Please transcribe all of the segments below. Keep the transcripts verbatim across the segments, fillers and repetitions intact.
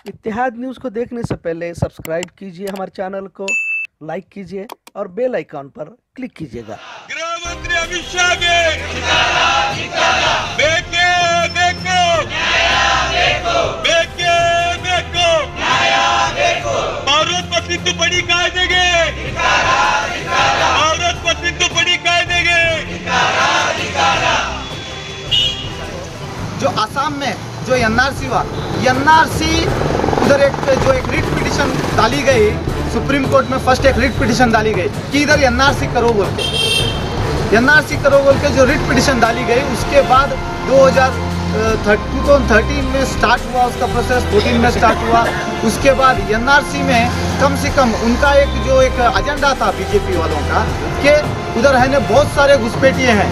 इत्तेहाद news को देखने से पहले सब्सक्राइब कीजिए हमारे चैनल को, लाइक कीजिए और बेल आइकॉन पर क्लिक कीजिएगा। गृह मंत्री अमित शाह के बेके देखो बेके देखो औरत पर सिंधु बड़ी काय देंगे, औरत पर सिंधु बड़ी काय देंगे। जो असम में जो एनआरसी हुआ, एनआरसी उधर एक जो एक रिट पिटिशन डाली गई सुप्रीम कोर्ट में, फर्स्ट एक रिट पिटिशन डाली गई कि इधर एनआरसी करो बोल के, एनआरसी करो बोल के जो रिट पिटिशन डाली गई, उसके बाद दो हज़ार तेरह में स्टार्ट हुआ उसका प्रोसेस, चौदह में स्टार्ट हुआ। उसके बाद एनआरसी में कम से कम उनका एक जो एक एजेंडा था बीजेपी वालों का कि उधर है ना बहुत सारे घुसपैठिए हैं,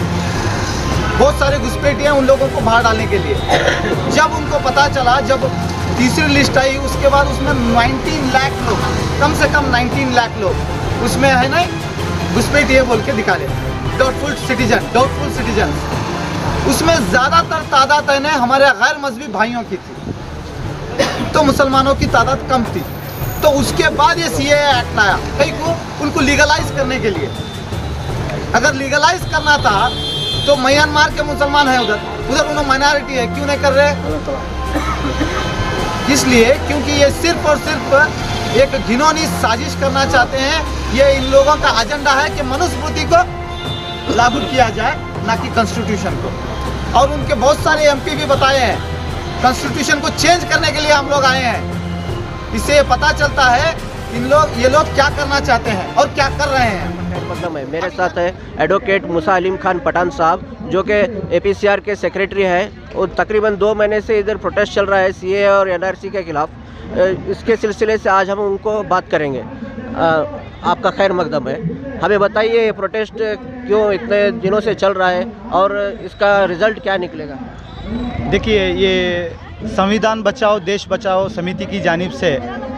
बहुत सारे घुसपैठिए उन लोगों को बाहर डालने के लिए। जब उनको पता चला, जब तीसरी लिस्ट आई, उसके बाद उसमें उन्नीस लाख लोग, कम से कम उन्नीस लाख लोग उसमें है ना घुसपैठिए बोल के दिखा रहे, डाउटफुल सिटीजन, डाउटफुल सिटीजन। उसमें ज़्यादातर तादाद है ना हमारे गैर मजहबी भाइयों की थी, तो मुसलमानों की तादाद कम थी। तो उसके बाद ये सी ए ए एक्ट लाया कहीं को उनको लीगलाइज करने के लिए। अगर लीगलाइज करना था तो म्यांमार के मुसलमान हैं उधर, उधर उन्होंने माइनॉरिटी है, क्यों नहीं कर रहे? इसलिए क्योंकि ये सिर्फ और सिर्फ एक घिनौनी साजिश करना चाहते हैं। ये इन लोगों का एजेंडा है कि मनुस्मृति को लागू किया जाए, ना कि कॉन्स्टिट्यूशन को। और उनके बहुत सारे एम पी भी बताए हैं कॉन्स्टिट्यूशन को चेंज करने के लिए हम लोग आए हैं। इससे पता चलता है इन लोग ये लोग क्या करना चाहते हैं और क्या कर रहे हैं। मतलब है मेरे साथ है एडवोकेट मुसा अलीम खान पठान साहब, जो कि ए पी सी आर के सेक्रेटरी हैं और तकरीबन दो महीने से इधर प्रोटेस्ट चल रहा है सी ए और एन आर सी के खिलाफ। इसके सिलसिले से आज हम उनको बात करेंगे। आ, आपका खैर मकदम है, हमें बताइए ये प्रोटेस्ट क्यों इतने दिनों से चल रहा है और इसका रिज़ल्ट क्या निकलेगा? देखिए, ये संविधान बचाओ देश बचाओ समिति की जानिब से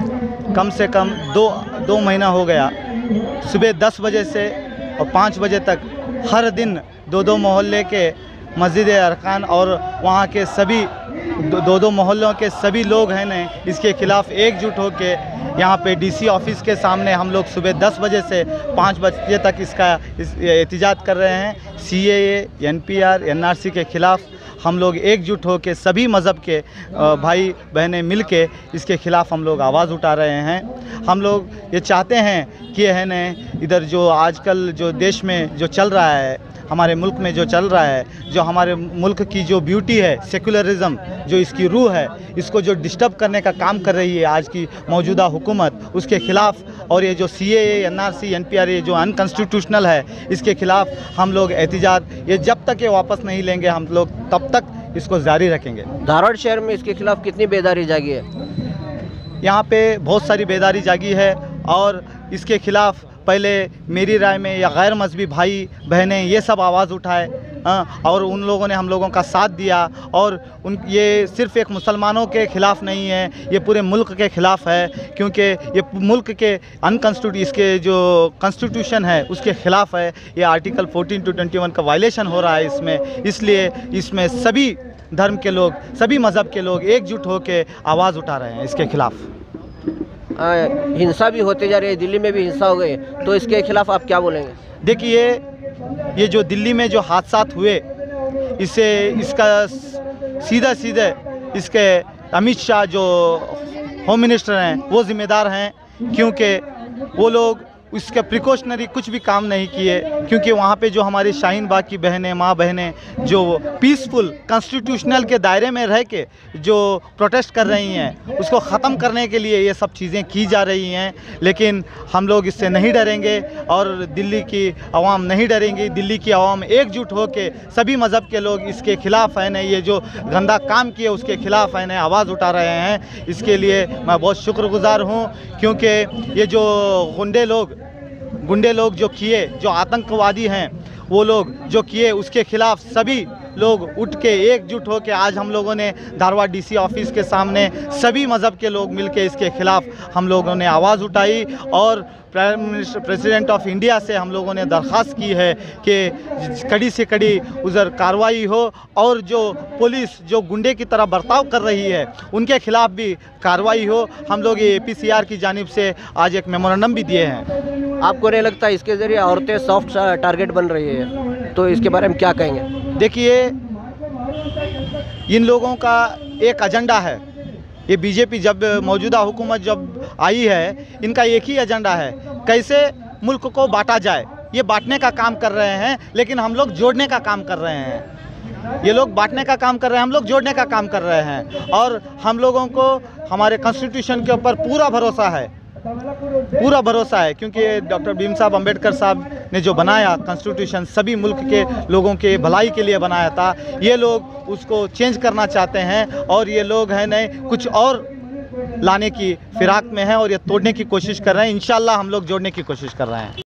कम से कम दो दो महीना हो गया, सुबह दस बजे से और पाँच बजे तक हर दिन दो दो मोहल्ले के मस्जिद अरकान और वहाँ के सभी दो दो मोहल्लों के सभी लोग हैं ने इसके ख़िलाफ़ एकजुट होकर यहाँ पे डी सी ऑफिस के सामने हम लोग सुबह दस बजे से पाँच बजे तक इसका इस एहतजाज कर रहे हैं। C A A, N P R, N R C के ख़िलाफ़ हम लोग एकजुट होकर सभी मज़हब के भाई बहनें मिल के इसके ख़िलाफ़ हम लोग आवाज़ उठा रहे हैं। हम लोग ये चाहते हैं कि है न इधर जो आजकल जो देश में जो चल रहा है, हमारे मुल्क में जो चल रहा है, जो हमारे मुल्क की जो ब्यूटी है, सेकुलरिज़म जो इसकी रूह है, इसको जो डिस्टर्ब करने का काम कर रही है आज की मौजूदा हुकूमत, उसके ख़िलाफ़। और ये जो C A A, N R C, N P R ये जो अनकॉन्स्टिट्यूशनल है, इसके ख़िलाफ़ हम लोग एहतिजाज, ये जब तक ये वापस नहीं लेंगे हम लोग तब तक इसको जारी रखेंगे। धारवाड़ शहर में इसके खिलाफ़ कितनी बेदारी जागी है? यहाँ पे बहुत सारी बेदारी जागी है और इसके ख़िलाफ़ पहले मेरी राय में या गैर मजहबी भाई बहनें ये सब आवाज़ उठाए और उन लोगों ने हम लोगों का साथ दिया। और उन ये सिर्फ़ एक मुसलमानों के ख़िलाफ़ नहीं है, ये पूरे मुल्क के ख़िलाफ़ है, क्योंकि ये मुल्क के अनकॉन्स्टिट्यू इसके जो कॉन्स्टिट्यूशन है उसके ख़िलाफ़ है। ये आर्टिकल चौदह टू इक्कीस का वायलेशन हो रहा है इसमें, इसलिए इसमें सभी धर्म के लोग, सभी मज़हब के लोग एकजुट होकर आवाज़ उठा रहे हैं इसके ख़िलाफ़। आ, हिंसा भी होती जा रही है, दिल्ली में भी हिंसा हो गई, तो इसके खिलाफ आप क्या बोलेंगे? देखिए, ये जो दिल्ली में जो हादसा हुए, इससे इसका सीधा सीधे इसके अमित शाह जो होम मिनिस्टर हैं वो ज़िम्मेदार हैं, क्योंकि वो लोग इसके प्रिकॉशनरी कुछ भी काम नहीं किए। क्योंकि वहाँ पे जो हमारी शाहीन बाग की बहनें, माँ बहनें जो पीसफुल कॉन्स्टिट्यूशनल के दायरे में रह के जो प्रोटेस्ट कर रही हैं, उसको ख़त्म करने के लिए ये सब चीज़ें की जा रही हैं। लेकिन हम लोग इससे नहीं डरेंगे और दिल्ली की आवाम नहीं डरेंगी। दिल्ली की आवाम एकजुट होकर सभी मज़हब के लोग इसके ख़िलाफ़ है न, ये जो गंदा काम किए उसके ख़िलाफ़ है न आवाज़ उठा रहे हैं। इसके लिए मैं बहुत शुक्रगुज़ार हूँ, क्योंकि ये जो गुंडे लोग गुंडे लोग जो किए, जो आतंकवादी हैं वो लोग जो किए, उसके ख़िलाफ़ सभी लोग उठ के एकजुट हो के आज हम लोगों ने धारवाड़ डीसी ऑफिस के सामने सभी मज़हब के लोग मिलके इसके खिलाफ हम लोगों ने आवाज़ उठाई और prime minister president of India से हम लोगों ने दरख्वास्त की है कि कड़ी से कड़ी उधर कार्रवाई हो और जो पुलिस जो गुंडे की तरह बर्ताव कर रही है उनके खिलाफ भी कार्रवाई हो। हम लोग ये ए पी सी आर की जानिब से आज एक मेमोरेंडम भी दिए हैं। आपको नहीं लगता इसके ज़रिए औरतें सॉफ्ट टारगेट बन रही है, तो इसके बारे में क्या कहेंगे? देखिए, इन लोगों का एक एजेंडा है। ये बीजेपी जब मौजूदा हुकूमत जब आई है, इनका एक ही एजेंडा है, कैसे मुल्क को बांटा जाए। ये बांटने का काम कर रहे हैं, लेकिन हम लोग जोड़ने का काम कर रहे हैं। ये लोग बांटने का काम कर रहे हैं, हम लोग जोड़ने का काम कर रहे हैं। और हम लोगों को हमारे कॉन्स्टिट्यूशन के ऊपर पूरा भरोसा है, पूरा भरोसा है, क्योंकि डॉक्टर भीम साहब अम्बेडकर साहब ने जो बनाया कॉन्स्टिट्यूशन सभी मुल्क के लोगों के भलाई के लिए बनाया था। ये लोग उसको चेंज करना चाहते हैं और ये लोग हैं नहीं कुछ और लाने की फिराक में हैं और ये तोड़ने की कोशिश कर रहे हैं। इंशाल्लाह हम लोग जोड़ने की कोशिश कर रहे हैं।